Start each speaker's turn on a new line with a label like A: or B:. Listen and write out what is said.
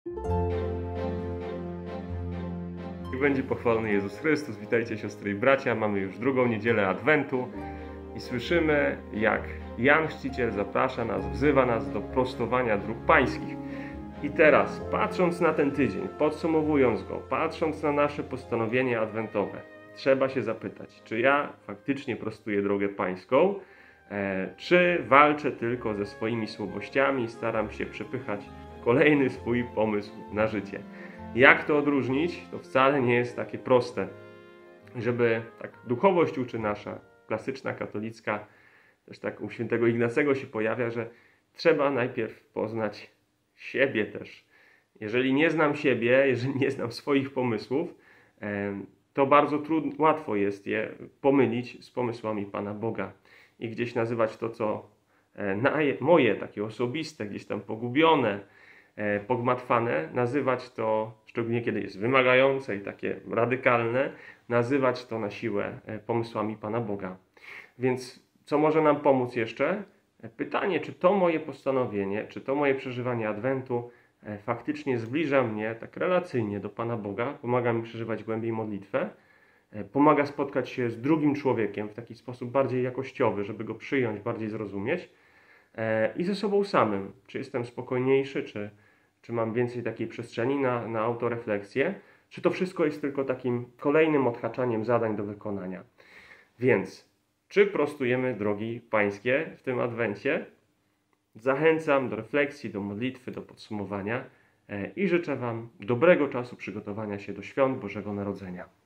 A: Niech będzie pochwalony Jezus Chrystus. Witajcie siostry i bracia. Mamy już drugą niedzielę Adwentu i słyszymy, jak Jan Chrzciciel zaprasza nas, wzywa nas do prostowania dróg pańskich. I teraz, patrząc na ten tydzień, podsumowując go, patrząc na nasze postanowienie adwentowe, trzeba się zapytać, czy ja faktycznie prostuję drogę pańską, czy walczę tylko ze swoimi słabościami i staram się przepychać kolejny swój pomysł na życie. Jak to odróżnić? To wcale nie jest takie proste. Żeby tak duchowość uczy nasza, klasyczna, katolicka, też tak u świętego Ignacego się pojawia, że trzeba najpierw poznać siebie też. Jeżeli nie znam siebie, jeżeli nie znam swoich pomysłów, to bardzo łatwo jest je pomylić z pomysłami Pana Boga i gdzieś nazywać to, co moje, takie osobiste, gdzieś tam pogubione, pogmatwane, nazywać to, szczególnie kiedy jest wymagające i takie radykalne, nazywać to na siłę pomysłami Pana Boga. Więc co może nam pomóc jeszcze? Pytanie, czy to moje postanowienie, czy to moje przeżywanie Adwentu faktycznie zbliża mnie tak relacyjnie do Pana Boga, pomaga mi przeżywać głębiej modlitwę, pomaga spotkać się z drugim człowiekiem w taki sposób bardziej jakościowy, żeby go przyjąć, bardziej zrozumieć i ze sobą samym. Czy jestem spokojniejszy, czy mam więcej takiej przestrzeni na autorefleksję, czy to wszystko jest tylko takim kolejnym odhaczaniem zadań do wykonania. Więc czy prostujemy drogi pańskie w tym Adwencie? Zachęcam do refleksji, do modlitwy, do podsumowania i życzę Wam dobrego czasu przygotowania się do świąt Bożego Narodzenia.